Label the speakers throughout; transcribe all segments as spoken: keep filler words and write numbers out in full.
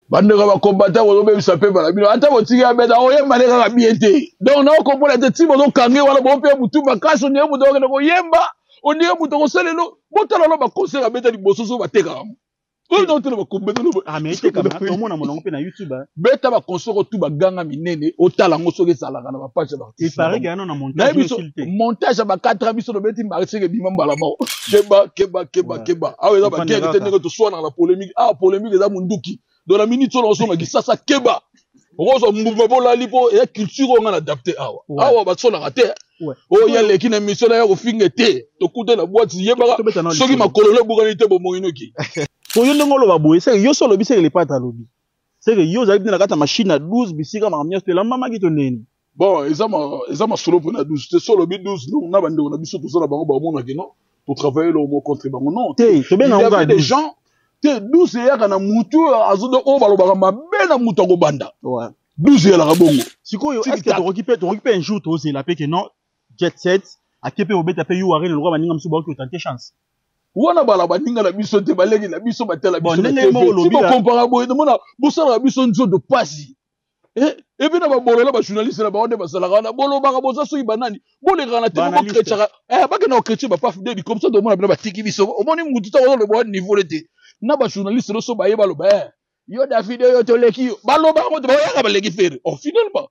Speaker 1: bandeko ba combattant ko be sape bala bino ata botiki ya beta o yemba leka ka biete donc na ko pona te tibo do kange wala bo pe mutu bakaso ne mutu ko yemba on dirait mutu ko selelo botala lo ba conseil ka beta liboso so bateka o non te ba combattant
Speaker 2: ah mais te kama to mona monongo pe na YouTube
Speaker 1: beta ba conseil ko tu ba ganga minene o tala ngo so ke sala kana ba page ba
Speaker 2: il paraît que non na montage
Speaker 1: montage ba quatre biso do beti marché ke bima mbala mo keba keba keba keba ah eza ba guerre te ngo to so na la polémique ah polémique eza munduki dans la minute on se dit ça ça keba on mouvement bola lipo et culture on a adapté awa awa ba so na raté oh ya leki na mission ya ko fingete to kuta na boîte yeba soki makololo bukanité bo moinoki
Speaker 2: ko yo ndongolo ba boye c'est yo solo bi c'est les pattes lobby c'est que yo zabi na kata machine à douze bisika ma mia la mama ki to neni
Speaker 1: bon ezama ezama solo pour na douze c'est solo bi douze non na bande on a biso to sala bango ba mona ki non pour travailler le mot contre bango non
Speaker 2: te to ben na
Speaker 1: des gens te douze ya kana mutu azodo o balobaka mabe na mutu ko banda
Speaker 2: ouais
Speaker 1: douze ya la bongo
Speaker 2: sikoyo est-ce que to récupère to récupère un jour to c'est la pe que non jet set a kepe obeta pe you arena le roi baninga msuba ko tenter chance
Speaker 1: wana bala baninga la biso te balegi la biso batela biso
Speaker 2: bon nene mo lobi
Speaker 1: la comparable de mona bosala biso nzo de pasi eh et bien ba bolola ba journaliste na ba onde basala kana bolo ba boza so ibanani bole kana te ko krecha eh ba ke na krecha ba pa fidèle comme ça de mona ba tiki biso o moni mutu ta le bon niveau le na ba journaliste no so ba yeba lo ba yo David yo to leki ba lo ba ko ba ya ba leki faire au final ba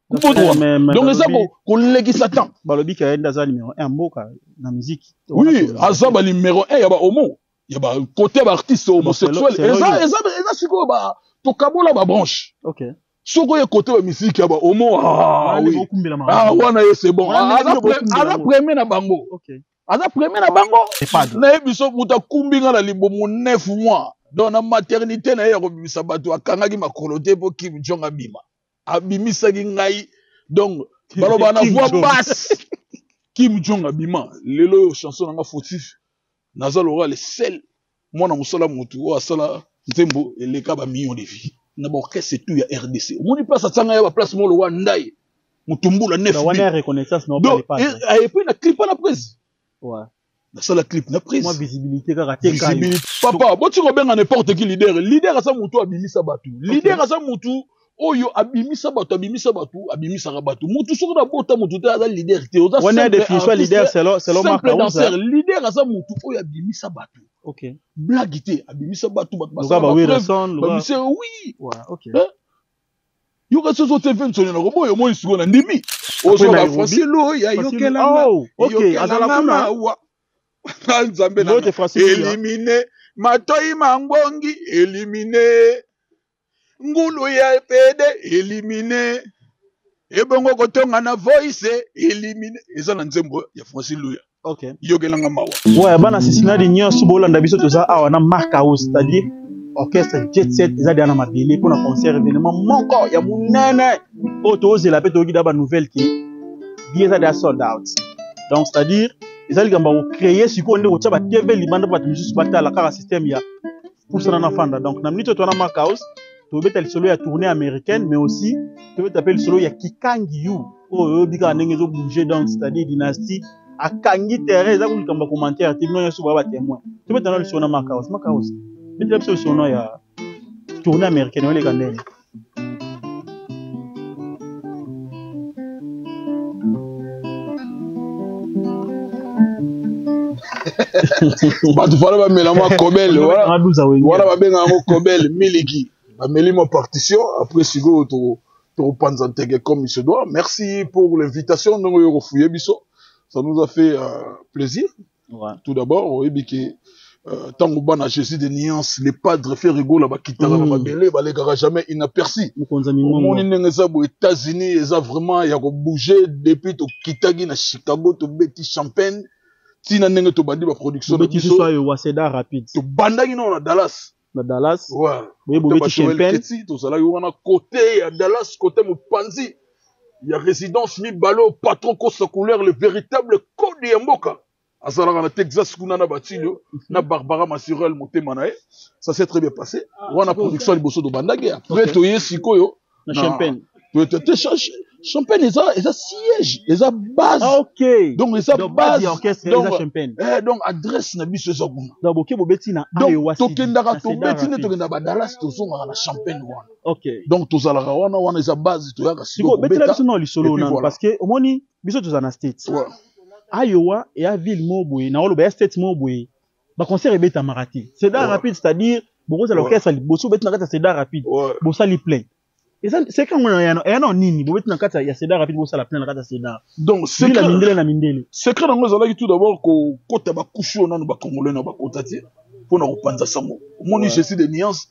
Speaker 1: donc ça ko leki satan
Speaker 2: ba lobi ka enda za numéro un mboka na musique
Speaker 1: oui asa ba numéro un ya ba homo ya ba côté ba artiste homosexuel et ça et ça et ça siko ba to kabola ba branche
Speaker 2: OK
Speaker 1: soko ye côté ba musique ya ba homo ah oui ah wana c'est bon ala premier na bango
Speaker 2: OK
Speaker 1: aza premier na bango na biso muta kumbinga na libomo neuf mois dans la maternité na ya ko bimisa bato akangaki makolo te po Kim Jong abima abimisa ki ngai donc baloba na voix basse Kim Jong abima lelo chanson nga fautif nazalo le seul mwana musala mutu o asala nzembo eleka ba millions de vies na ba orchestre tout ya R D C moni place atanga ya ba place mo lo wa ndai mutumbula neuf
Speaker 2: mois wana reconnaissance non pas
Speaker 1: et puis na clip na prise
Speaker 2: ouais
Speaker 1: na sala clip na prise
Speaker 2: moi visibilité ka raté ka
Speaker 1: papa boti ko benga n'importe qui leader leader asa mutu abimisa batu leader asa mutu oyo abimisa batu abimisa batu abimisa batu mutu soko na bota mutu te asa leader te oza
Speaker 2: on a définition leader c'est là c'est là
Speaker 1: marque leader asa mutu oyo abimisa batu
Speaker 2: OK
Speaker 1: blague te abimisa batu batu
Speaker 2: basa ba oui raison
Speaker 1: babimisa oui
Speaker 2: ouais OK
Speaker 1: yo ka soso te vingt sonyo na ko boyo mo isiko na ndimi o so ba fasilo ya yokela
Speaker 2: OK azala kuna
Speaker 1: wa nzambe na éliminer matoi mangongi éliminer ngulu ya pede éliminer ebongo kotonga na voice éliminer eza na nzembo ya Francis Luya
Speaker 2: OK
Speaker 1: yokelanga mawa
Speaker 2: ouais bana sisina di nyonso bolanda biso toza awa na marque house c'est-à-dire orchestre jet set eza dia na mabele pour na concert événement moko ya munene o to ozela pe to gida ba nouvelle qui bien ça des sold out donc c'est-à-dire ils allaient créer ce qu'on dit au tchaba T V libanda ba tumusu batala kaka système ya pour ça na fanda donc na minute to na marque house to beta le solo ya tournée américaine mais aussi to beta le solo ya Kikangi you o bika ndenge zo bouger donc c'est-à-dire dynastie akangi terrain za kulikamba commentaire tibino yesu ba ba témoin to beta le solo na marque house marque house beta le solo ya tournée américaine wale kandene
Speaker 1: batu fala ba melama kobel wala wala ba benga ngo kobel miliki ba melima partition après sigo to to panza tege comme il se doit merci pour l'invitation nous yo refouiller biso ça nous a fait euh, plaisir
Speaker 2: ouais. Tout
Speaker 1: d'abord au ebiki euh, tango bana Jésus de nuances les padres fait rigoler ba kitara ba belé ba legara jamais inaperçu mon ndengeza aux États-Unis ils a vraiment ya ko bouger depuis to kitagi na Chicago to beti champagne tina ndenge to bandi ba production
Speaker 2: de biso so yo waseda rapide
Speaker 1: to bandaki na Dallas
Speaker 2: na Dallas
Speaker 1: ouais
Speaker 2: oui bo beti champagne
Speaker 1: to sala yo na côté ya Dallas côté Mopanzi il y a résidence mi balo patron ko sa couleur le véritable code ya mboka asala na Texas kuna na batilio na Barbara Masurel motema na ça s'est très bien passé wana production liboso to bandaki après to yesiko yo
Speaker 2: na champagne
Speaker 1: to te chercher Champagne, ils ont, ils ont siège, ils ont base.
Speaker 2: Ah, ok.
Speaker 1: Donc, ils ont base.
Speaker 2: Donc, orchestre,
Speaker 1: donc,
Speaker 2: ils ont Champagne.
Speaker 1: Eh, donc, adresse, n'a bis, ça,
Speaker 2: donc, ok, bobeti na
Speaker 1: Iowa. Donc, tokendaka, tobeti, tokendaka, Dallas, tozonga, na Champagne, wana. Ok. Donc, tozalaka, wana, wana, ils ont base, toyaka,
Speaker 2: siko, beti la biso non, li solo, nan, parce que, au moni, biso tozana States. Iowa, et à ville, moboué, na olo, ba, States, moboué, ba, concert, et beta, marati. C'est d'art rapide, c'est-à-dire, bon, c'est l'orchestre, bosso, beti, na, c'est d'art rapide. Bossa, li plein. C'est quand on a un nini, vous êtes dans le cas, il y a Cédar rapide, ça la pleine la Cédar.
Speaker 1: Donc, c'est
Speaker 2: la mindele la mindele.
Speaker 1: C'est que dans nous tout d'abord que quand tu as couché on a nous congolais na ba kotati pour na repenza samo. Mon je suis des nuances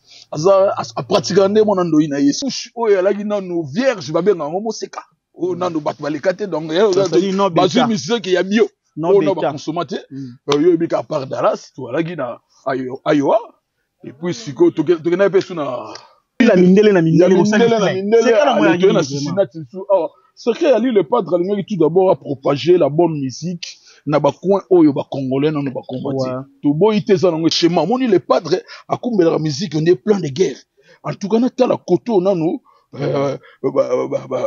Speaker 1: à pratiquer mon ando ina yesu. Oh ya la gina nous vierge va bien en seka. Oh na nous bat balekate donc ba zu musique ya bio. Oh na ba consommateur. Yo bi ka par Dallas, to la gina ayo ayo. Et puis siko to to na pesu na
Speaker 2: la mindele na mindele
Speaker 1: c'est quand on a eu un assassinat c'est que Ali le padre a tout d'abord à propager la bonne musique na ba coin oyo ba congolais na ba combattre to boyité ça dans schéma moni le padre a combler la musique on est plein de guerre en tout cas na ta la koto na no euh bah bah bah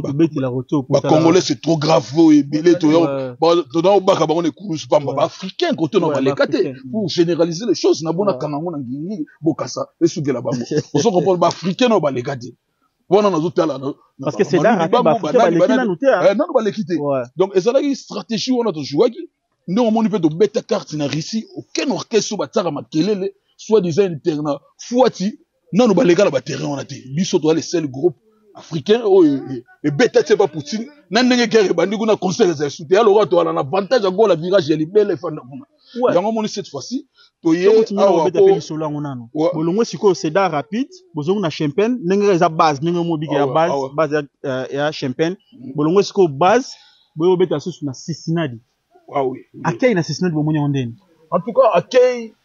Speaker 1: bah congolais c'est trop grave et belé to bah dans ba ka ba on est courus pas ba africain côté na ba lekate pour généraliser les choses na bona kanango na ngingi bokasa et sugela bango on se comprend ba africain na ba lekate voilà na zote là
Speaker 2: parce que c'est là ba africain ba lekina nous
Speaker 1: eh non ba lekite donc ezala une stratégie on a to jouaki non on peut de beta carte na Russie aucun orchestre ba tsara makelele soit disant interna fuati non nous baléga la terrain on a dit biso to les seuls groupes africains oh et beta c'est pas Poutine nan ndenge guerre bandi kuna concert za soutien alors to ala avantage go la virage ya libele fanda kuna yango moni cette fois-ci to ye
Speaker 2: awa beta pe solo ngonano bolongo siko c'est da rapide bozongo na Champagne ndenge za base ndenge mo bigi ya base base ya Champagne bolongo siko base boyo beta susu na Cincinnati
Speaker 1: ah oui
Speaker 2: akay na Cincinnati bo moni ondeni
Speaker 1: en tout cas akay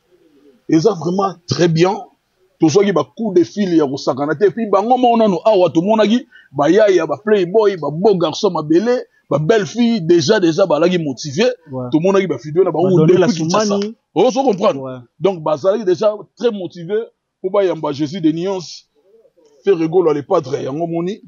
Speaker 1: ils ont vraiment très bien tout ça qui ba coup de fil ya kosakana te puis bango mona no awa to monaki ba yaya ba playboy ba beau garçon ma belé ba belle fille déjà déjà ba lagi motivé tout monaki ba vidéo na ba ou depuis ça on se comprendre donc ba zali déjà très motivé pour ba yamba Jésus de nuances faire rigolo les padres yango moni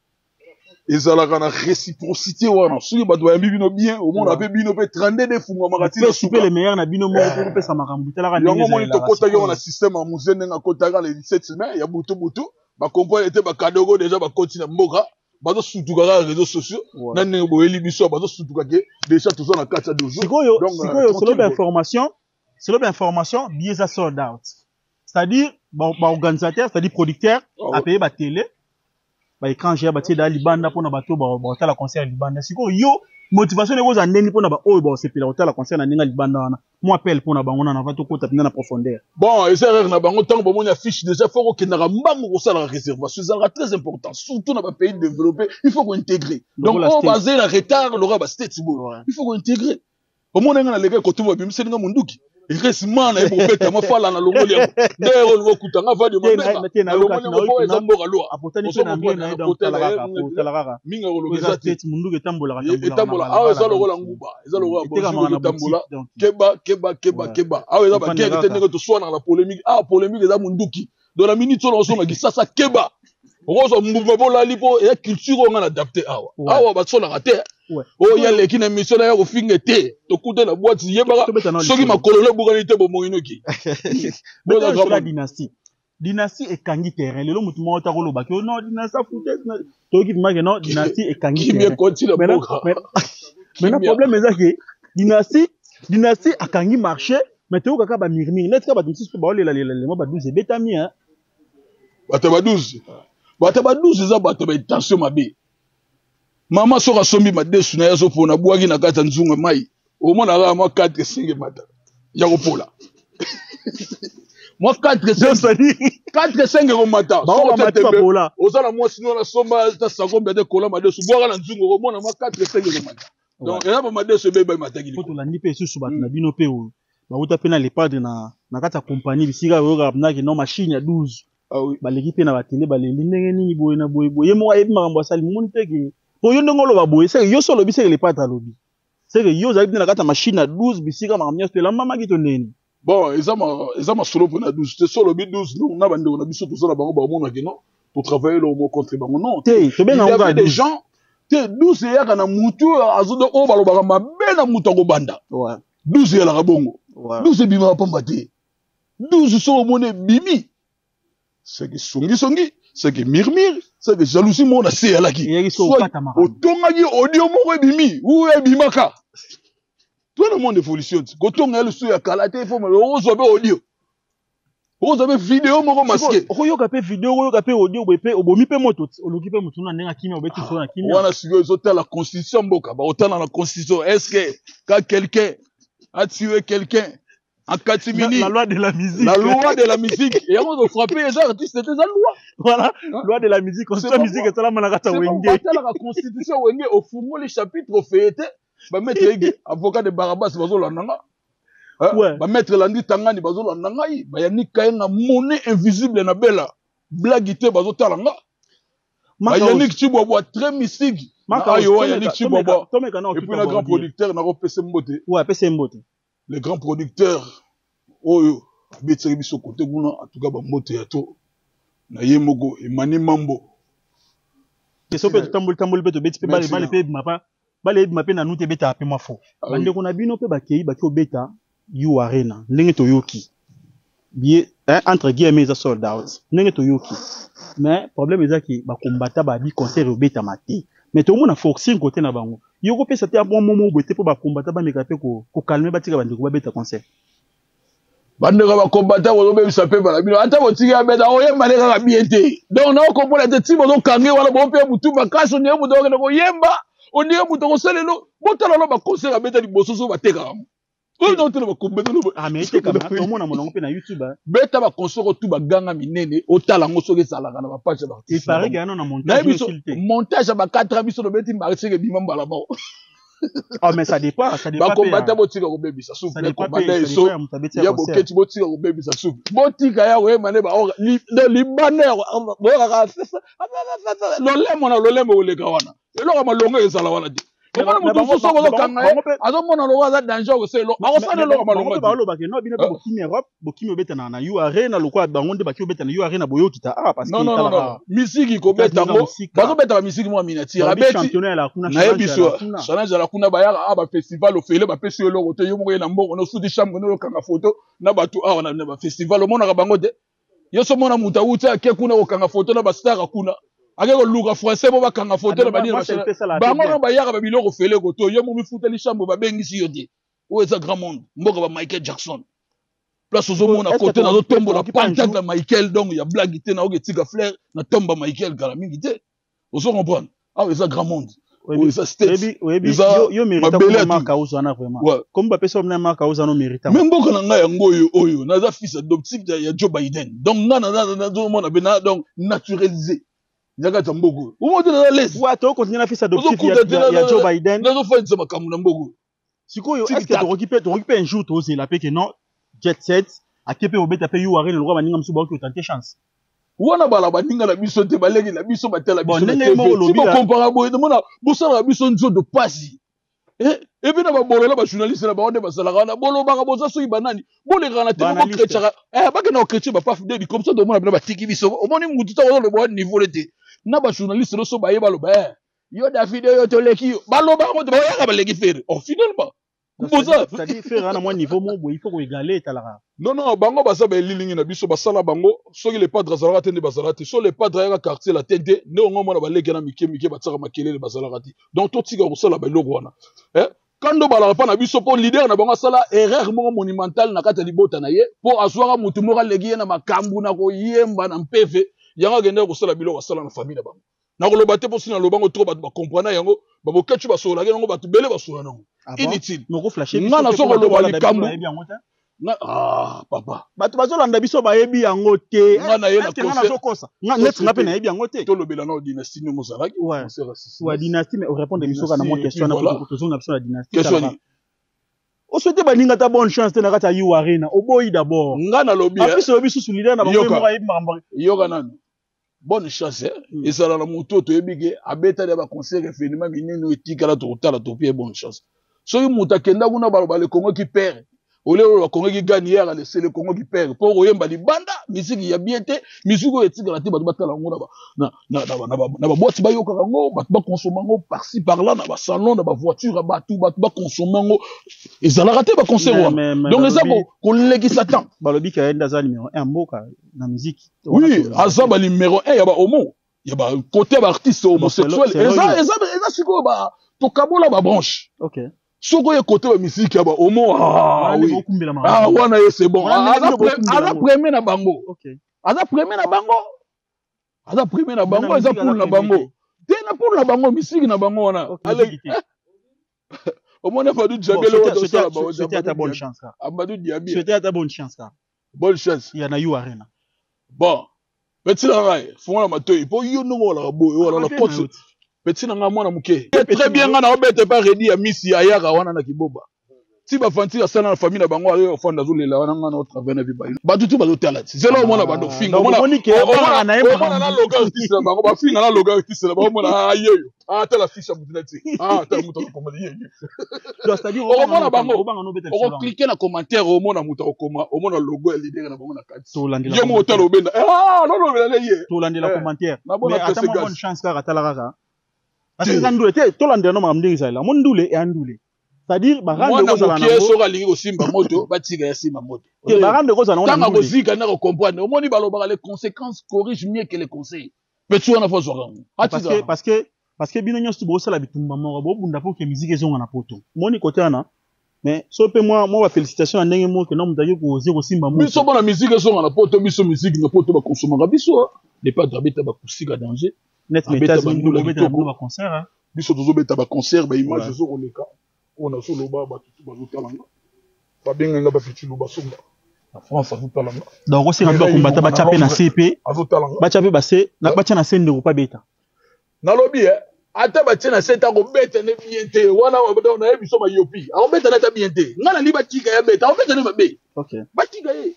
Speaker 1: ezalaka na réciprocité wana soki bato bayambi bino bien au monde ape bino pe trente de funga makati
Speaker 2: na super les meilleurs na bino mo ko pesa makambu talaka
Speaker 1: ndenge yango moni tokota yo na système ya muzende nga kotaka le dix-sept semaines ya butu butu ba comprendre était ba kadogo déjà ba continue mboka bazo sutuka ka réseaux sociaux na ndenge boyeli biso bazo sutuka ke déjà tout ça na kati ya deux jours
Speaker 2: sikoyo sikoyo solo ba information solo ba information bieza sold out c'est-à-dire ba organisateur c'est-à-dire producteur a payé ba télé ba étranger ba tieda libanda pona bato ba ba la concert libanda siko yo motivation ne boza ndeni pona ba oyo ba sepela la concert na ninga libanda wana mo appel pona bango na va to kota pina na profondeur
Speaker 1: bon et ça na bango tant ba moni affiche déjà faut que na mbango ko sala réservation c'est très important surtout dans les pays développés il faut qu'on intégrer donc on basé la retard l'aura ba state il faut qu'on intégrer au monde nga na leka ko tuba bimse nga munduki Récemment, il faut faire ma fala na longoli. D'ailleurs, on va écouter un va de ma na longoli ko ezambo galwa.
Speaker 2: Apotani pe na mbena ida utalaka utalaka.
Speaker 1: Minga longeza
Speaker 2: tete mundu ke tambola ka
Speaker 1: tambola. Tambola. Ah eza lokola nguba. Eza lokola bonjour tambola. Keba keba keba keba. Ah eza ba guerre te ndenge to swana la polémique. Ah polémique eza munduki. Dans la minute on so na sasa keba. Rozo mouvement bola lipo et culture on a adapté awa. Awa ba so na te. Oh ya leki na mission ya kofinga te to kuta na boîte yebaka soki makololo bukani te bo moino ki
Speaker 2: boza grave dynastie dynastie ekangi terrain lelo mutu mo ta koloba ke non dynastie foutaise to ki maka non dynastie ekangi terrain maintenant problème est que dynastie dynastie akangi marché mais te okaka ba mirmir net ka ba tumisi ba olela lelo ba douze betami hein
Speaker 1: bata ba douze bata ba douze za bata ba tension mabe Maman soka sombi ma desu na yazo pona bwaki na kata nzunga mai. Au moins na ma quatre cinq mata. Ya ko pola. Moi quatre cinq quatre cinq ko mata.
Speaker 2: Ba o mata pa pola.
Speaker 1: Ozala moi sino na somba ta sakombe de kola ma desu bwaka na nzunga ko mona ma quatre cinq ko mata. Donc ela ba ma desu be ba mata gili.
Speaker 2: Poto landi pe susu bat na bino pe o. Ba uta pe na les padres na na kata compagnie bisika o ga na ki no machine ya douze.
Speaker 1: Ah oui.
Speaker 2: Ba leki pe na ba télé ba le ndenge nini boye na boye boye mo ayebi makambo asali moni te ke pour yo ndongolo baboye c'est yo solo biseke les pattes lobby c'est que yo zabi na kata machine à douze bisika makamnya to la mama kito neni
Speaker 1: bon ezama ezama solo pour na douze te solo bi douze non na bande on a biso to sala bango ba mona ke non pour travailler le mot contre bango non
Speaker 2: il
Speaker 1: y avait des gens te douze ya kana mutu azodo o balobaka mabe na mutu akobanda douze ya la bongo douze bima pamba te douze so mone bimi c'est que songi songi c'est que mirmir c'est que jalousie mona se ya laki otongaki audio moko bimi ou ebimaka tout le monde évolution kotonga le sou ya kalate faut me ozo be audio ozo be vidéo moko masqué
Speaker 2: oyoka pe vidéo oyoka pe audio pe obomi pe moto oloki pe moto na ndenga kimia obeti so na kimia
Speaker 1: wana siko ezota la constitution mboka ba otana la constitution est-ce que quand quelqu'un a tué quelqu'un en catimini
Speaker 2: la loi de la musique
Speaker 1: la loi de la musique et on doit frapper les artistes c'était ça loi
Speaker 2: voilà loi de la musique constitution musique et ça la manaka wenge
Speaker 1: c'est la constitution wenge au fumo les chapitres fêté ba mettre avocat de Barabas bazo landanga ba mettre landi tangani bazo landanga yi ba yani kayenga monnaie invisible na bela blague te bazo talanga ba yani chibo bois très mystique ayo yani chibo bois et puis le grand producteur na repese mbote
Speaker 2: ouais pese mbote
Speaker 1: les grands producteurs oyo abetiri biso côté kuna en tout cas ba mbote ya to na yemoko emani mambo
Speaker 2: keso pe tambol tambol pe to beti pe bale bale pe mapa bale mapa na nute beta pe mafo bande ko na bino pe bakei ba ko beta you arena ndenge to yoki bien entre guillemets za sold out ndenge to yoki mais problème ezaki ba kombata ba bi concert beta mati mais to mona forcing côté na bango yoko pe c'était un bon moment boté pour ba kombata ba meka pe ko ko calmer ba tika bande ko ba beta concert
Speaker 1: bande ko ba kombata wo be bisa pe bala bino ata bo tika beta o yemba le ka bien te donc na ko pona te tibo do kange wala bo pe mutu ba kaso ne mu do ko yemba on dirait mutu ko selelo botala lo ba concert beta li bososo ba teka oh non tu ne vas combattre
Speaker 2: ah mais c'est comme ça mon mon pe na YouTube
Speaker 1: beta ba consoro tu ba ganga minene otala ngo soke sala kana ba page ba
Speaker 2: il paraît qu'il y a un montage
Speaker 1: montage ba quatre biso do beti marché ke bimamba la ba
Speaker 2: ah mais ça dépend ça dépend
Speaker 1: ba combattre botika ko bebisa soupe ba combattre so ya boketi botika ko bebisa soupe botika ya we mane ba de libanais bo ka ça lo lemo na lo lemo le kawana elo ka malongo ezala wana di comment on peut se voir quand même alors mon aloa za danger au selo ako fa lo ma longa
Speaker 2: ba lo ba ke no bino pe bokimi Europe bokimi obeta na na U arena lo kwa bango nde ba ki obeta na U arena boyo kita ah parce que
Speaker 1: non non non musique ko beta ngo ba zo beta musique mo minati rabeti na yebiso challenge la kuna ba ya ah ba festival o fele ba pesi lo kote yo mo na mbongo no sudi chambre no kanga photo na batu ah na ba festival o mona ka bango de yo so mona muta uta ke kuna ko kanga photo na ba star kuna akeko luka français bo bakanga photo na bani bango na bayaka ba biloko fele ko to yo mo mi futeli chambre ba bengisi yo te o eza grand monde mboka ba Michael Jackson place ozo mona côté na zo tombo la pancarte na Michael donc ya blague te na o ketika fleur na tomba Michael kala mingi te ozo comprendre ah eza grand monde o eza stage
Speaker 2: yo yo mérite ko marka uzana vraiment comme ba pesa na marka uzana mérite
Speaker 1: mais mboka na nga ya ngoyo oyo na za fils adoptif ya Joe Biden donc nga na na zo mona bena donc naturalisé Njaga tambogo. Umo de la laisse.
Speaker 2: Ouais, toi continue na fils adoptif ya Joe Biden.
Speaker 1: Nazo fa nzema kamuna mbogo.
Speaker 2: Sikoyo est-ce que tu récupères tu récupères un jour toi aussi la paix que non jet set a kepe obeta pe you arena le roi baninga msuba ko tenter chance.
Speaker 1: Wana bala baninga la biso te balegi la biso batela biso.
Speaker 2: Bon ndenge mo lobi.
Speaker 1: Si mo comparable de mona bosala biso nzo de pasi. Eh et puis na ba bolola ba journaliste na ba onde ba sala kana bolo ba boza so ibanani. Bole kana te mo chrétien. Eh ba ke na chrétien ba pas fidèle comme ça de mona ba tiki biso. O moni mutu ta le bon niveau le te. Na ba journaliste no so ba ye balo ba yo David yo to leki balo ba ngo ba ya ba leki faire oh finalement
Speaker 2: boza ça dit faire na moi niveau mo bo il faut ko égaler talara
Speaker 1: non non bango ba sa ba lilingi na biso ba sala bango soki les padres zalaka tende ba zalaka so les padres ya quartier la tende ne ngo mo na ba leki na mike mike ba tsaka makelele ba zalaka ti donc to tika ko sala ba loko wana eh kando bala pa na biso po leader na bango sala erreur mo monumental na kata libota na ye po aswaka mutu mo ka leki na makambu na ko yemba na mpeve yanga gende ko sala bilo wasala na famille na bango na ko lobate po sina lobango trop bat ba comprendre yango ba bokechu ba sola yango ba tubele ba sola nango inutile
Speaker 2: moko flasher
Speaker 1: biso na soko loba likambo na ah papa
Speaker 2: batu bazolanda biso ba yebi yango te
Speaker 1: ngana ye na
Speaker 2: concert zokosa net ngape na yebi yango te
Speaker 1: to lobela na dynastie no mozalaki
Speaker 2: ouais dynastie mais on répond de biso kana mo question na ko to zonga biso na dynastie question o souhaite baninga ta bonne chance te na kata you arena o boyi d'abord
Speaker 1: ngana lobi
Speaker 2: a biso biso solidaire na bango mo yebi mamba
Speaker 1: yoka nani bonne chance et ça la moto to yebike abeta de ba concert événement minene etika la to tala to pie bonne chance so yi muta kenda kuna balo bale kongo ki père Ole le Congo qui gagne hier, c'est le Congo qui perd. Pour oyemba di banda, musique ya bien té, musique o etika la té ba batala ngo na na na na na ba boîte ba yo karango, ba ba consommer ngo par-ci par-là na ba salon na ba voiture ba tout ba ba consommer ngo ezala raté ba concert. Donc les abo ko legi satan.
Speaker 2: Ba lobi ka enda za numéro un mboka na musique.
Speaker 1: Oui, azaba numéro un ya ba homo. Ya ba côté ba artiste homosexuel. Eza eza eza siko ba to kabola ba branche.
Speaker 2: OK.
Speaker 1: Soko ye côté ba musique ya ba homo. Ah oui. Ah wana c'est bon. Aza premier na bango.
Speaker 2: OK.
Speaker 1: Aza premier na bango. Aza premier na bango, eza pour na bango. Té na pour na bango musique na bango wana. Allez. Au moins pas du diabelo wa ça ba.
Speaker 2: C'était ta bonne chance.
Speaker 1: Amadou Diaby.
Speaker 2: C'était ta bonne chance.
Speaker 1: Bonne chance.
Speaker 2: Il y en a eu arena.
Speaker 1: Bon. Petit rail, faut la matoyi. Pour yo no la boy, wala la pote. Petit nanga mwana muke. Très bien nga na obete pas ready ya misi ya yaka wana na kiboba. Si ba fanti ya sana na famille na bango ayo fanda zulela wana nga na travailler na biba. Ba tutu ba zotala. C'est là mwana ba do finga. Mwana mwana na mwana na logo artiste na bango ba finga na logo artiste na bango mwana ayeyo. Ah ta la fiche mutinati. Ah ta muto ko komadi yeyo.
Speaker 2: Donc c'est-à-dire
Speaker 1: o mwana bango o cliquer na commentaire o mwana muto ko koma o mwana logo ya leader na bango na kati.
Speaker 2: To landela.
Speaker 1: Ye mo tala obenda. Ah non non mais ye.
Speaker 2: To landela commentaire. Mais attends bonne chance ka tala kaka. Parce que ndule te to landela no mamdiri Israël. Mon ndule e andule. C'est-à-dire barande ko zala na
Speaker 1: mo so ga lingi ko simba moto batiga ya simba moto.
Speaker 2: Te barande ko zala na
Speaker 1: tanga ko zika na ko comprendre. O moni balo ba les conséquences corrigent mieux que les conseils. Mais tu on a fois
Speaker 2: parce que parce que parce que bino nyonso bo sala bitumba moko bo bunda po ke musique ezonga na poto. Moni côté ana mais so pe moi moi félicitations ndenge mo que non mutaki ko zero simba moto.
Speaker 1: Biso bona musique ezonga na poto biso musique na poto ba consommer biso n'est pas d'habiter ba kusika danger.
Speaker 2: Net metas nous le mettre ba concert hein.
Speaker 1: Biso tozo beta ba concert ba image zo koleka. On a solo ba ba tutu ba zotalanga. Ba benga nga ba fitu ba songa. La France a zotalanga.
Speaker 2: Donc aussi ba combattre ba chapé na C P. Ba chapé ba C na ba na scène de pas beta.
Speaker 1: Na lobby eh ata ba tina seta ko beta ne bienté wana ba do na ebiso ba yopi. A beta na ta bienté. Ngana li ba tika ya beta, a beta ne ba be.
Speaker 2: OK.
Speaker 1: Ba tika ye.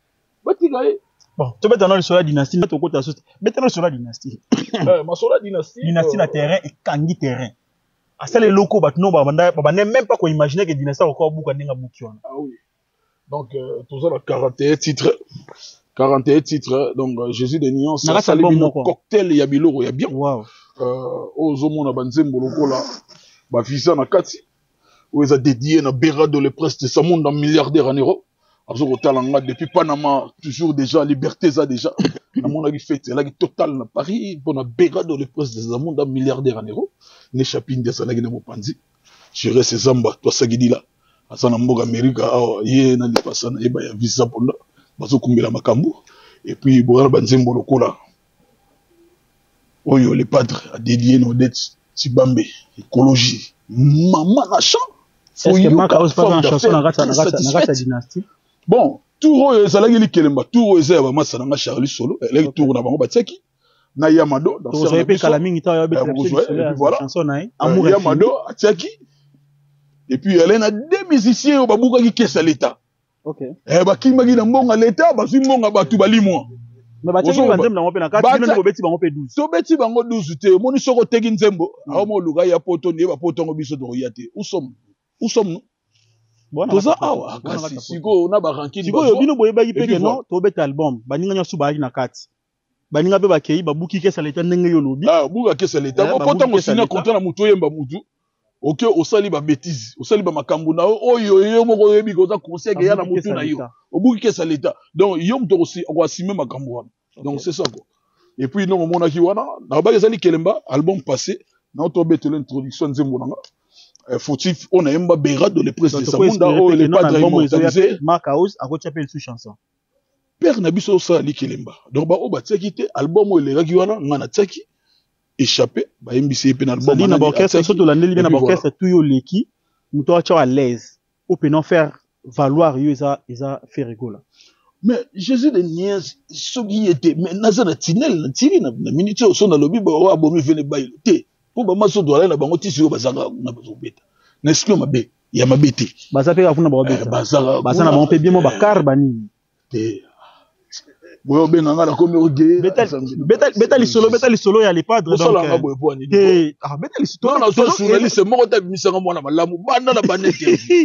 Speaker 1: Ba tika ye.
Speaker 2: Bon, tu beta na sur la dynastie, to ko ta so. Beta na sur la dynastie.
Speaker 1: Eh, ma sur la dynastie.
Speaker 2: Dynastie na terrain et kangi terrain. À ça les locaux bah non bah bah n'est même pas qu'on imaginer que dynastie encore beaucoup n'enga boukion.
Speaker 1: Ah oui. Donc euh, tout ça la quarante et un titres. quarante et un titres donc euh, Jésus de Nyon ça ça le cocktail ya biloko ya bien.
Speaker 2: Wow.
Speaker 1: Euh ozomo na banzembo lokola ba visa na kati. Où ils a dédié na Berado le presse de ce monde en milliardaire en euros. Azoko talanga depuis Panama toujours déjà liberté ça déjà. Na mon avis fait là qui total na Paris pour na Berado le presse de ce monde en milliardaire en euros. Ne chapine de salagi na mopanzi chere ces zamba to sagidi la asana mboga America awa ye na lipasa na eba ya visa ponda bazo kumbela makambu et puis boara banzembo lokola oyo les padres a dédié nos dettes Sibambe écologie maman na champ
Speaker 2: est-ce que Maka ose pas en chanson na gata na gata na gata dynastie
Speaker 1: bon tour oyo salagi likelemba tour oyo za ba massa na Charlie Solo les tour na bango batsaki na Yamado dans
Speaker 2: ce pays Kalamingi ta yobeta
Speaker 1: voilà
Speaker 2: chanson na
Speaker 1: amour Yamado atiaki et puis elle a deux musiciens ba buka ki kesa l'état.
Speaker 2: OK
Speaker 1: eh ba kimaki na mbonga l'état ba zwi mbonga batu bali moi
Speaker 2: mais ba tiki banzembo na ngope na kati bino bobeti bango pe douze
Speaker 1: so beti bango douze te moni soko teki nzembo awo mo luga ya poto ne ba poto ngo biso do yate où sommes où sommes nous tout ça awa kasi siko na ba ranking
Speaker 2: siko yo bino boye ba yi peke non to beta album ba ninga nyosu ba na kati baninga pe bakei babuki kesa leta ndenge yo lobi
Speaker 1: ah buka kesa leta ba poto ngo sina konta na muto yemba mutu OK osali ba bêtise osali ba makambu na oyo yo moko yebi ko za conseil ya na mutu na yo obuki kesa leta donc yo mto aussi ko assumer makambu wana donc c'est ça quoi et puis non mona ki wana na ba ezali kelemba album passé na to beto l'introduction nzembo nanga fautif on a yemba Berado le presse de Samunda o les padres immortalisés
Speaker 2: Maka House a ko chapel sous chanson
Speaker 1: père na biso ça li kelemba donc ba o ba tsaki te album o le raki wana ngana tsaki échappé ba mbc pe na album
Speaker 2: na orchestre surtout la ndeli na orchestre tout yo leki muto acha à l'aise au penon faire valoir yo ça ça fait rigola
Speaker 1: mais Jésus de Niens ce qui était mais nazana tinel na tiri na minute au son na lobi ba wa bomi vene bailo te pour ba maso dola na bango tisi yo bazanga na bazobeta na esclo mabe ya mabete
Speaker 2: baza pe afuna ba beta
Speaker 1: baza
Speaker 2: baza na bango pe bien mo bakar bani
Speaker 1: te boyo benanga na komi oge
Speaker 2: beta beta beta li solo beta li solo ya les padres
Speaker 1: donc solo boyo po ani
Speaker 2: eh ah beta li solo
Speaker 1: na so journaliste moko ta bimisanga mwana malamu banda na banete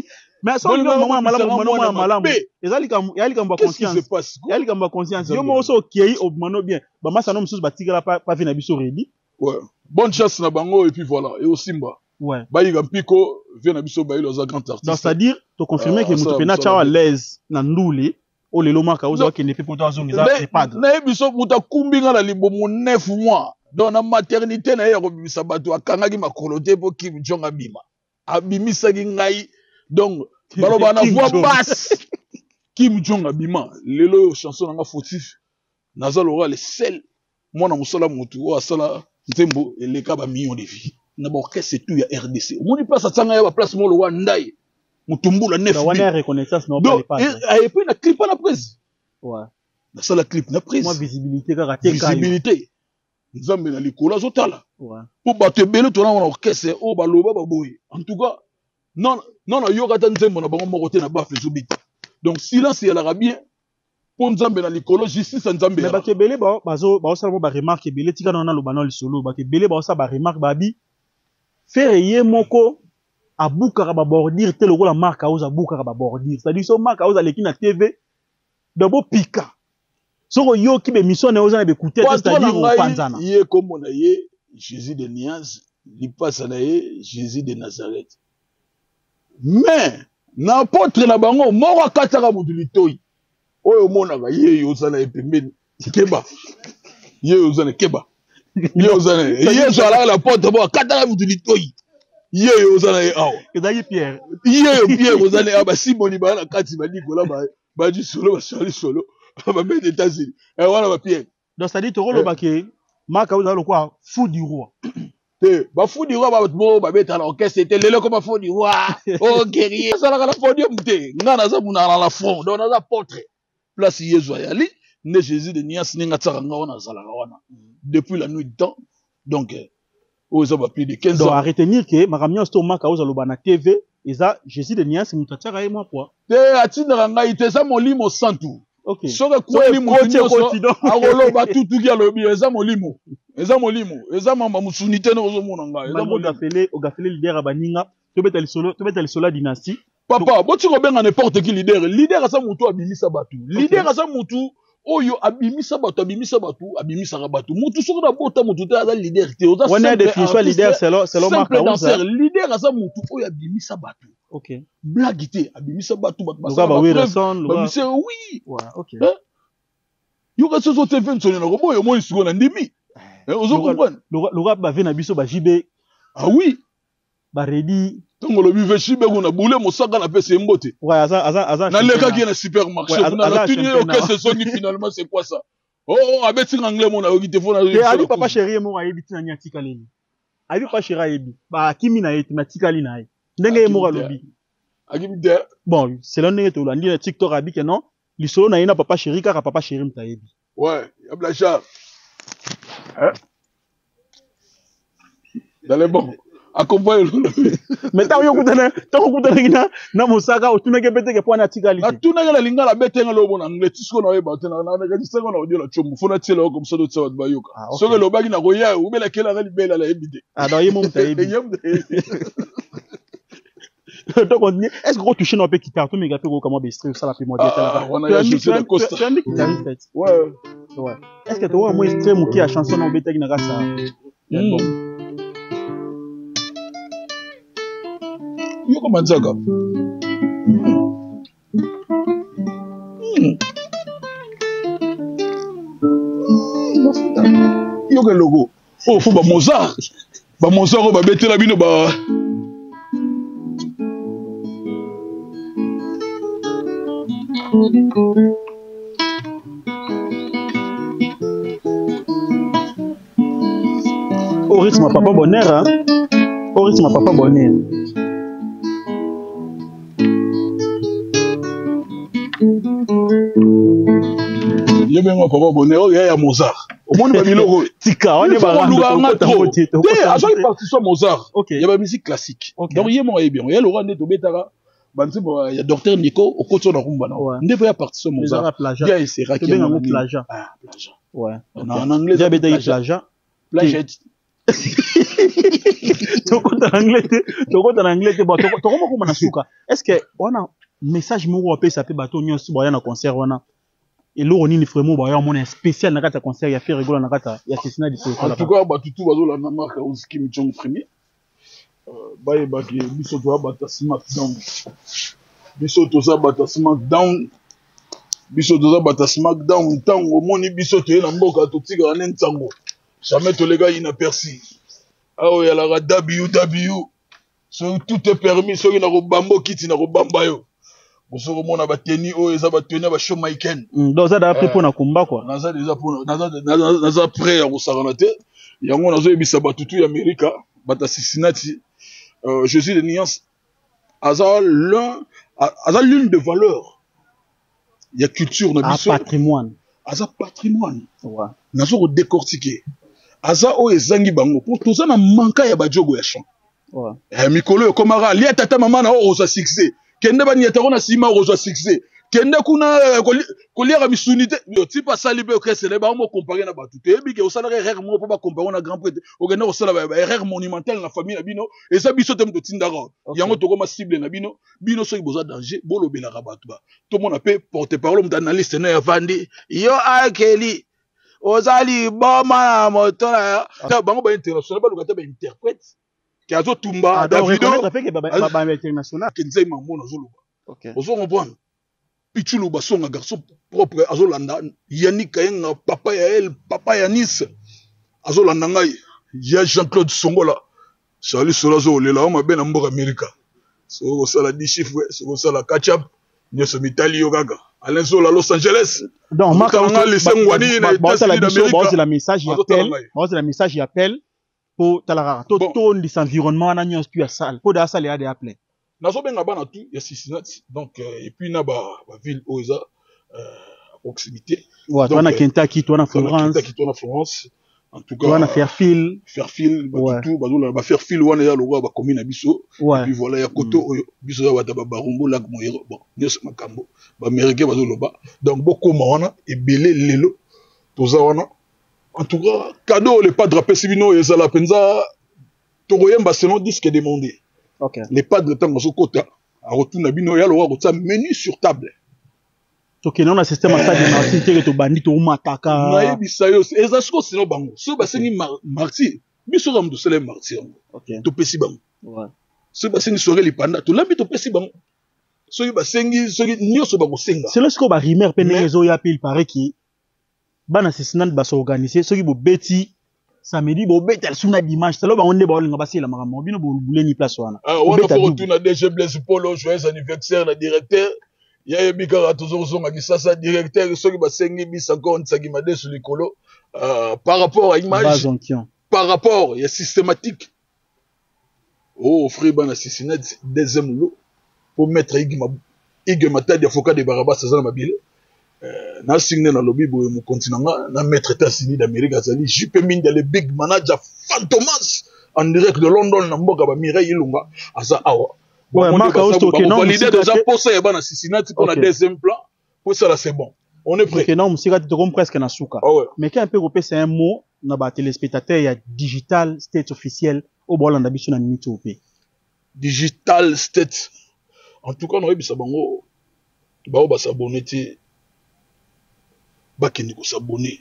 Speaker 2: mais ça on dit maman malamu maman malamu ezali kam yali kam ba conscience yali kam ba conscience yo mo so kei obmano bien ba masa no mususu batikala pa pa vina biso ready.
Speaker 1: Ouais, bonne chance na bango et puis voilà et au Simba.
Speaker 2: Ouais.
Speaker 1: Ba yiga piko vient na biso ba ilo za grand artiste.
Speaker 2: Donc c'est à dire to confirmer que mutu pena chawa l'aise na ndule o lelo maka oza ke ne pe poto azongiza c'est pas.
Speaker 1: Na biso muta kumbinga na libomo neuf mois. Dans la maternité na yako bimisa bato akangaki makolo te po Kim Jong abima. Abimisa ki ngai donc baloba na voix basse. Kim Jong abima lelo chanson nga fautif. Naza lora le sel mwana musala mutu o asala nzembo eleka ba millions de vies. Na ba orchestre tout ya R D C. Omoni place atanga ya ba place mo lo wa ndai. Mutumbula neuf.
Speaker 2: Na wana reconnaissance na pas pas.
Speaker 1: Et puis na clip na prise.
Speaker 2: Ouais.
Speaker 1: Na sala clip na prise.
Speaker 2: Moi visibilité ka raté ka.
Speaker 1: Visibilité. Nzambe na likolo azotala.
Speaker 2: Ouais.
Speaker 1: Pour bato bele to na orchestre o baloba baboyi. En tout cas, non non na yoka ta nzembo na bango moko te na ba fezobita. Donc silence ya la bien. Pour nzambe na likolo justice nzambe.
Speaker 2: Mais bato bele ba bazo ba osala ba remarque bele tika na na lobana lisolo bato bele ba osala ba remarque babi. Faire ye moko abuka ba bordir te lokola marque auza abuka ba bordir. C'est-à-dire so marque auza leki na T V d'abo pika. Soko yo ki be mission na oza na be kuté c'est-à-dire au panzana.
Speaker 1: Yé comme on a yé Jésus de Niaz, li passe na yé Jésus de Nazareth. Mais n'importe na bango moko kataka muduli toyi. Oyo mona ga yé yo za na epembeni. Keba. Yé yo za na keba. Yé yo za na yé zo ala la porte bo kataka muduli toyi. Yé yo za na awo.
Speaker 2: Ezaki Pierre.
Speaker 1: Yé yo Pierre yo za na aba Simoni ba na kati ba likola ba ba du solo ba sali solo. Ba be États-Unis. Et voilà ba Pierre.
Speaker 2: Donc ça dit to rolo ba ke maka uza lo quoi fou du roi.
Speaker 1: Te ba fou du roi ba bo ba beta na orchestre c'était lelo comme fou du roi. Oh guerrier ça la podium te. Ngana za muna na la front. Donc na za portrait. Place Yesu yali ne Jésus de Nias ninga tsaka ngona za la wana. Depuis la nuit de temps. Donc oh ça va plus de quinze ans.
Speaker 2: Donc à retenir que makamia sto maka uza lo ba na T V et ça Jésus de Nias mutatsaka e moi quoi.
Speaker 1: Te atinda ngai te za molimo santu.
Speaker 2: Ok.
Speaker 1: Soka kwa limo nyonso agolo batutu ki alobi eza molimo eza molimo eza mama musunite na ozomona ngai eza
Speaker 2: molimo gafele ogafele leader abaninga to beta lisolo to beta lisolo dynastie
Speaker 1: papa boti ko benga n'importe qui leader leader asa mutu abimisa batu leader asa mutu oyo abimisa batu abimisa batu abimisa batu mutu soka na bota mutu te aza leader te oza
Speaker 2: on a définition leader selon selon
Speaker 1: marque danser leader asa mutu oyo abimisa batu.
Speaker 2: Ok.
Speaker 1: Blague te abimisa batu batu
Speaker 2: basa ba oui raison
Speaker 1: ba monsieur oui.
Speaker 2: Ouais, ok.
Speaker 1: Yo ka soso te ven sonena ko boyo mo isiko na ndimi. Eh ozo comprendre.
Speaker 2: Le rap ba ve na biso ba jibe.
Speaker 1: Ah oui.
Speaker 2: Ba ready.
Speaker 1: Tongo lo bive shibe ko na boule mosaka na pese mbote.
Speaker 2: Ouais, aza aza aza.
Speaker 1: Na leka ki na supermarché na la tuni au caisse zone finalement c'est quoi ça? Oh oh abeti anglais mon na oki te fona.
Speaker 2: Et ali papa chéri mo ayebi tina nya tika leni. Ali papa chéri ayebi. Ba kimi na yeti na tika leni ay. Ndenge mo lobi. Bon, c'est là que tu l'as dit, TikTok a dit que non. L'isolo n'a pas papa chéri, car papa chéri m'taïbi.
Speaker 1: Ouais, y'a blacha. Hein? Dans les bons. Accompagne le.
Speaker 2: Mais t'as eu un coup de nez, t'as eu un coup de nez, n'a mon saga, ou tu n'as pas pété que point à tigalité.
Speaker 1: La tout n'a pas la linga la bête, n'a l'eau, anglais, tout ce qu'on a eu, bah, t'en as dit ça, on a dit la chum, faut n'être là comme ça, d'autres ça, de bayoka. Ce que le bag n'a rien, ou bien laquelle a belle à la ébité.
Speaker 2: Ah, dans les mots, t'aïbi. Donc on dit, est-ce que vous touchez nos petits cartons, mais gâteau, comment baisser ça la plus moderne?
Speaker 1: Ah, on a juste la costa.
Speaker 2: Tu as dit guitariste.
Speaker 1: Ouais.
Speaker 2: Ouais. Est-ce que tu vois, moi, extrême qui a chanson en bêta qui n'a pas ça? Bon.
Speaker 1: Yo comment ça, gars? Yo quel logo? Oh, faut ba Mozart. Ba Mozart, ba bêter la bino, ba.
Speaker 2: Au rythme papa bonheur, hein? Au rythme papa bonheur.
Speaker 1: Yo bien moi papa bonheur, il y a Mozart. Au monde ba biloko.
Speaker 2: Tika, on est ba
Speaker 1: trop. Eh, à chaque partie sur Mozart.
Speaker 2: OK.
Speaker 1: Il y a la musique classique. Donc il y a moi bien. Il y a Laurent Neto Betara. Il y a docteur Nico au côté de Rumba. On devait y partir sur Mozart.
Speaker 2: Il y a
Speaker 1: c'est Raki.
Speaker 2: Il y a un plagiat.
Speaker 1: Ah, plagiat.
Speaker 2: Ouais.
Speaker 1: En anglais,
Speaker 2: il y a plagiat.
Speaker 1: Plagiat.
Speaker 2: Toko en anglais, toko en anglais, bon, toko comment comment na suka. Est-ce que on a message moko apé ça peut bateau nyonso boya na concert wana. Et là on ni vraiment boya mon spécial na kata concert ya fait rigolo na kata ya assassinat du Sokolo.
Speaker 1: En tout cas, ba tutu bazo la na marque au Kim Jong premier. Euh ba e ba ki biso to ba SmackDown. Biso to za ba SmackDown. Biso to za ba SmackDown tango moni biso to na mboka to tika na ntango. Jamais to les gars inaperçu. Ah oui, alors à W W, so, tout est permis, so, il y a un bambo qui tient un bamba yo. Vous savez, on a battu, oh, ils ont battu, on a show Maiken.
Speaker 2: Donc, ça, d'après, pour un combat, quoi.
Speaker 1: Naza, déjà, pour, naza, naza, prêt à Rosaranate. Il y a un nazo, il y a battu tout, l'Amérique, bat assassinati. Euh, je suis de nuance. Aza, l'un, aza, l'une de valeurs. Il y a culture,
Speaker 2: ah, patrimoine.
Speaker 1: Aza, patrimoine.
Speaker 2: Ouais.
Speaker 1: Nazo, décortiqué. Aza o ezangi bango pour tout ça na manka ya bajogo ya chant. Ouais. Eh mikolo komara lia tata mama na o roza succès. Kende ba nieta na sima roza succès. Kende kuna kolia misunité. Yo ti pa sali be okese le ba mo comparer na batu. Te bi ke osala erreur mo po ba comparer na grand prêtre. O gena osala ba erreur monumentale na famille na bino. Et ça biso tem to tindara. Yango to koma cible na bino. Bino so boza danger bolo bela rabatu ba. To mona pe porte parole d'analyste na ya vandi. Yo akeli Ozali boma moto na ta bango ba international ba lukata ba interprète ki azo tumba Davido
Speaker 2: ba ba international
Speaker 1: kenze mambo na zolo. OK. Ozo comprendre. Pichulu ba songa garçon propre azo landa Yannick Kayenga papa ya elle papa ya Nice azo landa ngai ya Jean-Claude Songola. Sali sola zo lela ma be na mboka America. So sala dix chiffres so sala catch up nyoso mitali yo gaga. Alain Zola Los Angeles.
Speaker 2: Donc, Marc, c'est la message, il appelle, c'est la message, il appelle pour Talara. Tout tourne de l'environnement, n'a pas eu à salle. Pour la salle, il y a appelé.
Speaker 1: Nazo ben ngaba na tout, il y a Cincinnati. Donc, et puis na ba ville Oza à proximité.
Speaker 2: Ouais, toi na Kentucky, toi na Florence.
Speaker 1: Kentucky, toi na Florence. En tout cas,
Speaker 2: toi na Fairfield.
Speaker 1: Fairfield, bah tout, bah là, bah Fairfield, wana ya logo ba commune na biso. Et puis voilà ya koto biso ya wata ba Barumbo Lac Moyero. Bon, nyos makambo. Ba américain ba loba. Donc beaucoup wana et belé lelo. Toza wana. En tout cas, cadeau les pas drapé sibino et za la penza. Toroyemba selon disque demandé.
Speaker 2: OK.
Speaker 1: Les pas de temps so kota. A retour na bino ya logo ça menu sur table.
Speaker 2: Donc non na système ça de martyr que to bandit to mataka
Speaker 1: na yebisa yo ezasko sino bango so basengi martyr biso ram de sele martyr.
Speaker 2: OK.
Speaker 1: To pesi bango.
Speaker 2: Ouais.
Speaker 1: So basengi soirée lipanda to lambi to pesi bango. So basengi so nyoso bango senga.
Speaker 2: C'est lorsque ba rumeur pe nezo ya pe il paraît que ban assassinat ba s'organiser so ki bo beti samedi bo beti al suna dimanche c'est là ba onde ba olinga ba sila makambo bino bo boulé ni place wana.
Speaker 1: Ah on a retourner D G Blaise Polo joyeux anniversaire na directeur. Il y a des gens qui sont en directeur, ceux qui sont par rapport à l'image, par rapport, il y a systématique. Oh, frère, ban assassinat, deuxième lot, pour mettre Ig Mata, des avocats de Barabas, ça m'a dit. Na signé dans le lobby pour mon continent, na maître États-Unis d'Amérique, Azali, J P Minde, le big manager Fantomas, en direct de London, na mboka ba Mireille Ilunga, asa awa.
Speaker 2: Ouais, Marc Austo, ok, non,
Speaker 1: l'idée déjà pour ça, il y a un assassinat, pour la deuxième plan, pour ça là, c'est bon. On est prêt.
Speaker 2: Ok, non, monsieur, tu te presque na souka.
Speaker 1: Ah ouais.
Speaker 2: Mais quand un peu repé, c'est un mot, na ba téléspectateur, il y a digital state officiel, au bol en habitation, na minute au pays.
Speaker 1: Digital state. En tout cas, on a eu ça, bango, bah, on va s'abonner, tu, bah, qui nous s'abonner.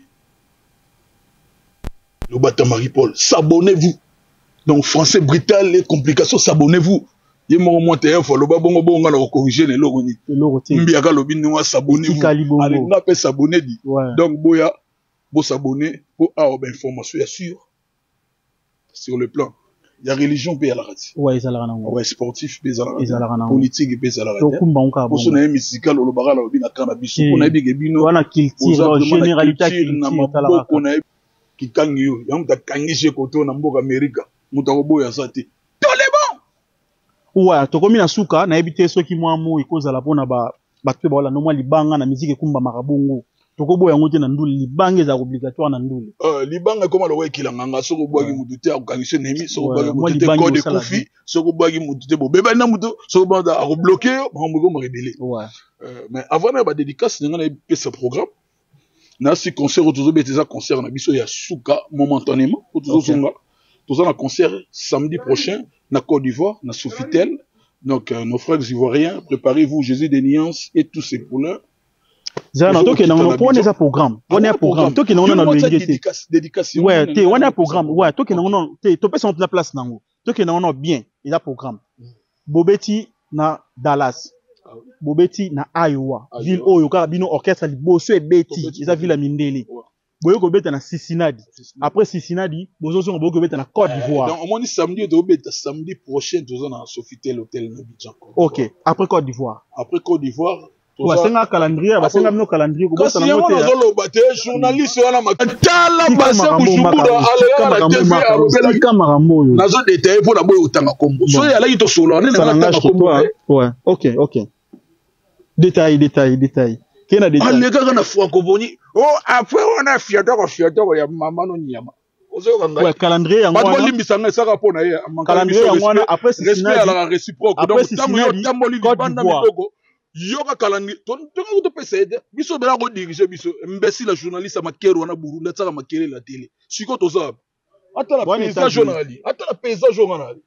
Speaker 1: Le bâtard Marie-Paul, s'abonnez-vous. Donc, français, britannique, les complications, s'abonnez-vous. Il y a un moment où il faut le corriger les logos. Il y a un moment où s'abonner. Allez, on peut s'abonner. Donc, boya, pour s'abonner, pour avoir une information sûre sur le plan. Il y a religion, il y a la radio.
Speaker 2: Ouais, il y a la radio.
Speaker 1: Ouais, sportif, il y a la radio. Politique, il y a la radio.
Speaker 2: Pour
Speaker 1: son aime musical, on va la radio. On a dit que bino.
Speaker 2: On a culture, généralité culture.
Speaker 1: On a qui kangi yo. Il y a kangi chez côté on a mboka America. Mutarobo ya sati.
Speaker 2: Ouais, to komi na suka na ebité soki mwa mo ikozala pona ba batwe ba wala no mwa libanga na musique kumba marabongo to ko boya ngote na nduli libanga za obligatoire na nduli
Speaker 1: euh libanga koma lo wekilanga nga soko bwaki mutu te akangise nemi soko bwaki mutu te code kufi soko bwaki mutu te bo beba na mutu soko banda a rebloquer ba mo ko rebelle.
Speaker 2: Ouais.
Speaker 1: Euh mais avant na ba dédicace nga na pe ce programme na si concert autozo beteza concert na biso ya suka momentanément autozo zonga Tous un concert samedi prochain, na Côte d'Ivoire, na Sofitel. Donc, euh, nos frères ivoiriens, préparez-vous, Jésus des Nuances et tous ces poulains.
Speaker 2: Zana, toi qui n'as pas un programme. On a un programme. Toi qui n'as pas un
Speaker 1: dédicace.
Speaker 2: Ouais, tu on a un programme. Ouais, toi qui n'as pas, tu peux sur la place nango. Toi qui n'as pas bien, il a un programme. Bobeti na Dallas. Bobeti na Iowa. Ville Oyo, Karabino orchestre li bosso et Betty, ils a ville à Mindeli. Boyo ko beta na Cincinnati. Après Cincinnati, bozo so boyo ko beta na Côte d'Ivoire.
Speaker 1: Donc on dit samedi to beta samedi prochain tozo na Sofitel hôtel na Abidjan.
Speaker 2: OK, après Côte d'Ivoire.
Speaker 1: Après Côte d'Ivoire,
Speaker 2: tozo senga calendrier, ba senga no calendrier ko bota na
Speaker 1: hôtel. Kasi yo bate journaliste wana matala base bujumbura ala na T V arobela
Speaker 2: kamarambo yo.
Speaker 1: Nazo détailler pour la boyo otanga kombo. So ya la to solo na na kombo.
Speaker 2: Ouais, OK, OK. Détail, détail, détail. Quel a détail?
Speaker 1: Ah, les gars, on a francophonie. Oh, après, on a fiateur, fiateur, il y a maman, on y a.
Speaker 2: Ouais, calendrier,
Speaker 1: on a calendrier,
Speaker 2: on a après, c'est
Speaker 1: respect à la réciproque.
Speaker 2: Après, c'est
Speaker 1: yoga calendrier. Ton ton de P C D. Biso bela ko diriger biso. Imbécile la journaliste à Makero na Burundi, ça va Makere la télé. Siko to ça. Attends la paysage journaliste. Attends la paysage journaliste.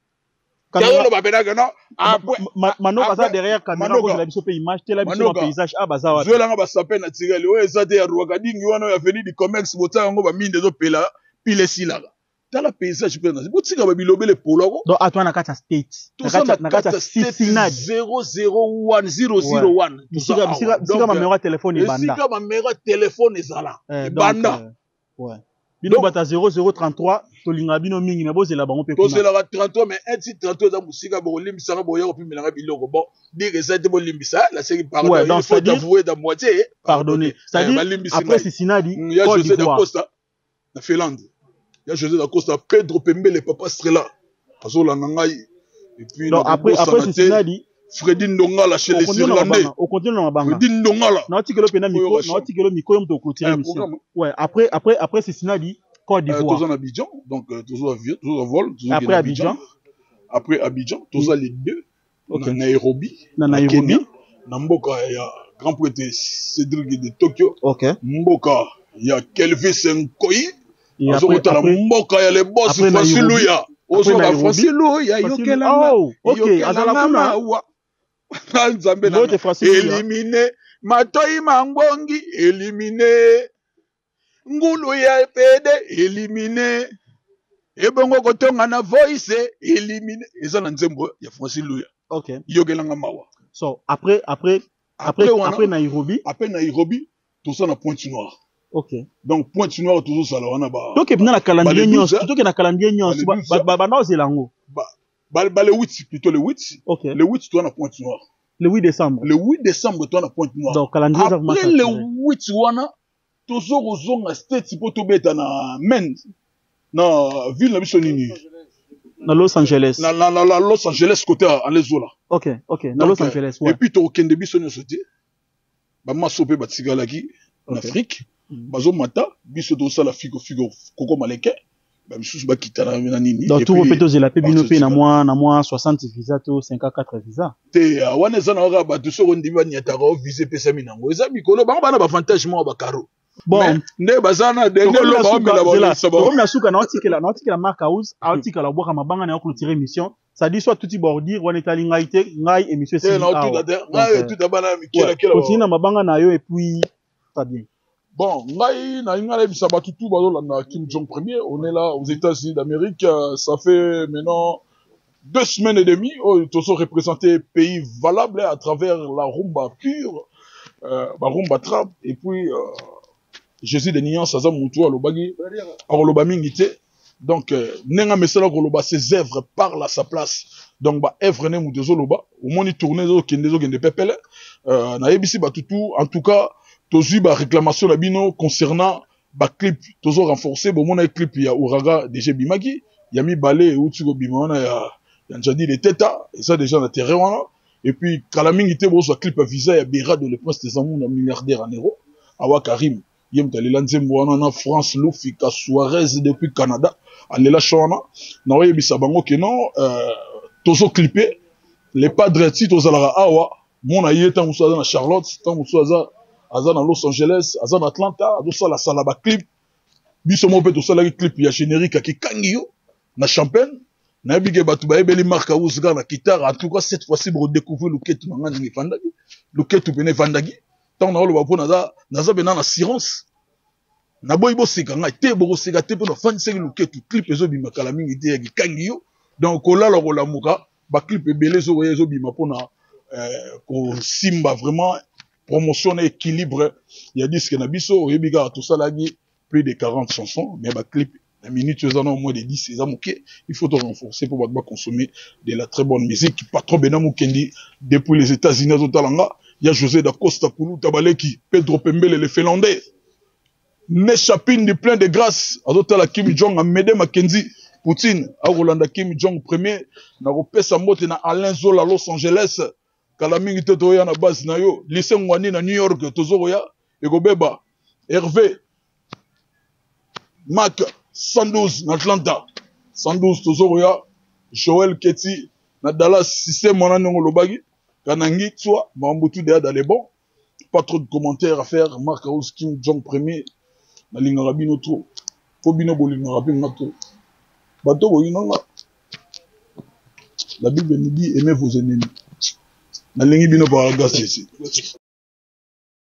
Speaker 2: Mano baza derrière caméra ko la biso pe image tela biso paysage a baza wa
Speaker 1: zo la nga ba sapé na tireli o ezate ya Rwagadingi wana ya veni di comex bota ngo ba minde zo pela pile sila tala paysage pe na botika ba bilobe le polo ko
Speaker 2: donc atwa na kata state na kata na kata Cincinnati
Speaker 1: zéro zéro un zéro zéro un
Speaker 2: bisika bisika bisika ma numéro téléphone e banda
Speaker 1: bisika ma numéro téléphone ezala e banda
Speaker 2: ouais bino bata zéro zéro trente-trois tolinga bino mingi na bozela bango pe
Speaker 1: kuna tozela trente-trois mais un titre trente-trois za musika bo limbisa bo ya ko pimela nga biloko bon dire ça te bo limbisa la série pardon
Speaker 2: ouais, donc
Speaker 1: il faut avouer da moitié
Speaker 2: pardonner c'est-à-dire après Cincinnati
Speaker 1: il y a José da Costa na Finlande il y a José da Costa Pedro Pembele papa Strela azola ngai et puis
Speaker 2: donc après après Cincinnati
Speaker 1: Freddy Ndongala chez les Irlandais.
Speaker 2: Au continent na banga.
Speaker 1: Freddy Ndongala.
Speaker 2: Na tikelo pena miko, na tikelo miko yom to clôturer mission. Ouais, après après après Cincinnati, Côte d'Ivoire.
Speaker 1: Toujours en Abidjan, donc toujours avion, toujours en vol, toujours
Speaker 2: après Abidjan.
Speaker 1: Après Abidjan, toujours les deux. Na Nairobi.
Speaker 2: Na Nairobi.
Speaker 1: Na Mboka ya grand prêtre Cédric de Tokyo.
Speaker 2: OK.
Speaker 1: Mboka ya Kelvis Nkoyi.
Speaker 2: Et après
Speaker 1: Mboka ya les boss Fasiluya. Ozo ba Fasiluya yokela.
Speaker 2: OK, azala kuna.
Speaker 1: Nzambe na éliminer Matoi Mangongi éliminer Ngulu ya P D éliminer ebongo kotonga na voice éliminer eza na nzembo ya Francis Luya.
Speaker 2: OK.
Speaker 1: Yogelanga mawa.
Speaker 2: So après après après après, après Nairobi,
Speaker 1: après Nairobi, tout ça na Pointe-Noire.
Speaker 2: OK.
Speaker 1: Donc Pointe-Noire toujours ça là on a ba.
Speaker 2: Donc et na calendrier nyons, tout que na calendrier nyons ba ba ba na zelango.
Speaker 1: Bah, bah, le huit, plutôt le huit.
Speaker 2: Okay.
Speaker 1: Le huit, toi, on a Pointe-Noire.
Speaker 2: Le huit décembre.
Speaker 1: Le huit décembre, toi, on a Pointe-Noire.
Speaker 2: Donc, calendrier,
Speaker 1: après le huit, on a toujours aux zones à state, si tu peux na men, na ville, na Bissonini.
Speaker 2: Na Los Angeles.
Speaker 1: Na, na, na, Los Angeles, côté à l'Ezola.
Speaker 2: Ok, ok. Na Los Angeles, ouais.
Speaker 1: Et puis, tu as aucun de Bissonini, sauté. Bah, ma sope, bah, tsigalaki, en Afrique. Bah, zo mata, biso do la figo, figo, koko maleke. Donc
Speaker 2: tout repète aux la pébinopé na moi na moi soixante visa to cinquante-quatre visa.
Speaker 1: Te wana za na ora ba to so ndimba nyataka o visa pesa minango. Eza mikolo ba bana ba avantage mo ba karo.
Speaker 2: Bon,
Speaker 1: ne bazana de ne lo ba mela ba
Speaker 2: ça ba. Comme na suka na otike la na otike la marque house, a otike la boka mabanga na clôturer émission. Ça dit soit tout y bordir wana etali ngai te ngai émission c'est.
Speaker 1: Non tout d'abord, ngai tout d'abord na mikela kela.
Speaker 2: Continue na mabanga na yo et puis ça bien.
Speaker 1: Bon, ngai na ingala bisaba tutu bazo la Kim Jong premier, on est là aux États-Unis d'Amérique, ça fait maintenant deux semaines et demie, oh, tous ont représenté pays valable à travers la rumba pure, euh, la rumba trap, et puis euh, Jésus de Nian Saza Moutou à l'Obagi, à l'Obamingité. Donc, nenga mesela koloba ses œuvres parlent à sa place. Donc, bah, œuvre ne moutezo loba, au moins il tourne zo kendezo kende pepele, euh, na yebisi ba tutu, en tout cas. Tozu ba réclamation la bino concernant ba clip tozo renforcé bon mon clip ya Uraga D J Bimaki yami balé ou tu go bimona ya ya njadi les teta et ça déjà na terrain wana et puis kalamingi te bo so clip visa ya Bera de le prince des amours na milliardaire en euros awa Karim yem tali lanzembo wana na France Lufika Suarez depuis Canada alela shona na oye bisabango que non euh tozo clipé les padres ti tozalara awa mon ayeta musaza na Charlotte tant musaza aza na Los Angeles, aza na Atlanta, azo sala sala ba clip. Biso mo pe to sala clip ya générique ki kangi yo. na champagne na bige batu ba ebeli marque house ga na guitare. En tout cas cette fois-ci pour découvrir le ketu na ngani fandagi le ketu bene fandagi tant na lo ba pona za na za bena na assurance na boy bo sika ngai te bo sika te po na fan seki le ketu clip ezo bima kala mingi te ya kangi yo donc kola la kola muka ba clip ebele zo ezo bima pona euh ko simba vraiment promotion et équilibre il y a disque na biso oyebiga tout ça là plus de quarante chansons mais ba clip la minute aux en au moins de dix c'est ça ok il faut te renforcer pour pas consommer de la très bonne musique pas trop bena mukendi depuis les États-Unis au talanga il y a José da Costa Kulu Tabaleki Pedro Pembele le Finlandais ne chapine de plein de grâce à d'autres la Kim Jong Amede Mackenzie Poutine à Rolanda Kim Jong premier na repesa mote na Alain Zola Los Angeles kala mingi te to ya na base na yo lycée Ngwani na New York tozoro ya ekobeba Hervé Mac cent douze na Atlanta cent douze tozoro ya Joël Keti na Dallas système mona ndongo lobagi kanangi soit mambutu de dans les bons pas trop de commentaires à faire Mark House Kim Jong premier na lingara bino trop po bino bolingara bino trop bato boyinanga la Bible nous dit aimez vos ennemis na lingi bino par grâce ici